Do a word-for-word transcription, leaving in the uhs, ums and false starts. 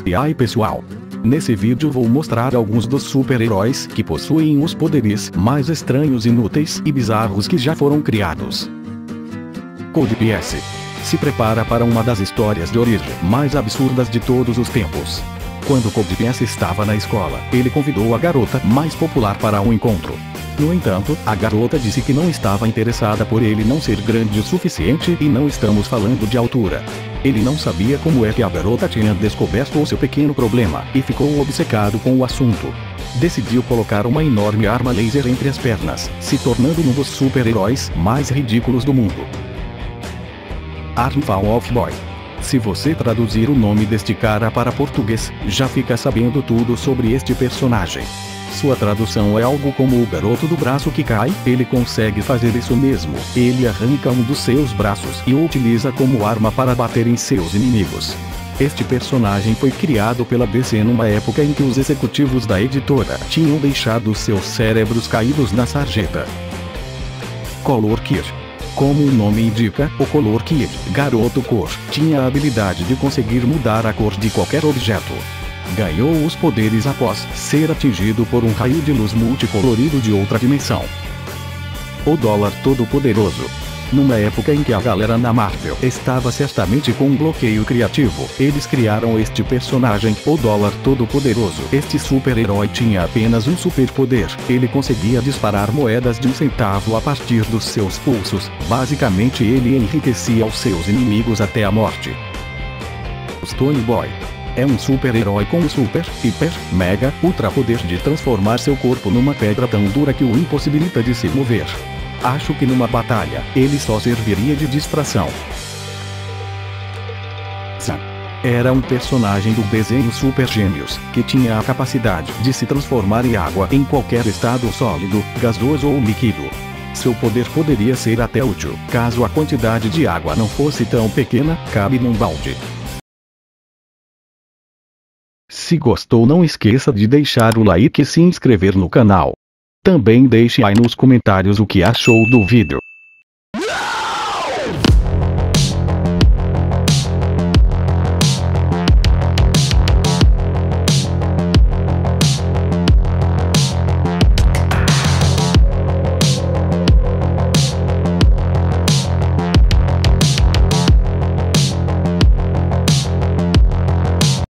E aí pessoal, nesse vídeo vou mostrar alguns dos super-heróis que possuem os poderes mais estranhos, inúteis e bizarros que já foram criados. Code Geass se prepara para uma das histórias de origem mais absurdas de todos os tempos. Quando Code Geass estava na escola, ele convidou a garota mais popular para um encontro. No entanto, a garota disse que não estava interessada por ele não ser grande o suficiente, e não estamos falando de altura. Ele não sabia como é que a garota tinha descoberto o seu pequeno problema, e ficou obcecado com o assunto. Decidiu colocar uma enorme arma laser entre as pernas, se tornando um dos super-heróis mais ridículos do mundo. Armfall of Boy. Se você traduzir o nome deste cara para português, já fica sabendo tudo sobre este personagem. Sua tradução é algo como o garoto do braço que cai. Ele consegue fazer isso mesmo. Ele arranca um dos seus braços e o utiliza como arma para bater em seus inimigos. Este personagem foi criado pela D C numa época em que os executivos da editora tinham deixado seus cérebros caídos na sarjeta. Color Kid. Como o nome indica, o Color Kid, garoto cor, tinha a habilidade de conseguir mudar a cor de qualquer objeto. Ganhou os poderes após ser atingido por um raio de luz multicolorido de outra dimensão. O Dólar Todo-Poderoso. Numa época em que a galera na Marvel estava certamente com um bloqueio criativo, eles criaram este personagem, o Dólar Todo-Poderoso. Este super-herói tinha apenas um superpoder: ele conseguia disparar moedas de um centavo a partir dos seus pulsos. Basicamente, ele enriquecia os seus inimigos até a morte. Stone Boy. É um super-herói com o super, hiper, mega, ultra poder de transformar seu corpo numa pedra tão dura que o impossibilita de se mover. Acho que numa batalha, ele só serviria de distração. Zan. Era um personagem do desenho Super Gêmeos, que tinha a capacidade de se transformar em água em qualquer estado sólido, gasoso ou líquido. Seu poder poderia ser até útil, caso a quantidade de água não fosse tão pequena, cabe num balde. Se gostou, não esqueça de deixar o like e se inscrever no canal. Também deixe aí nos comentários o que achou do vídeo.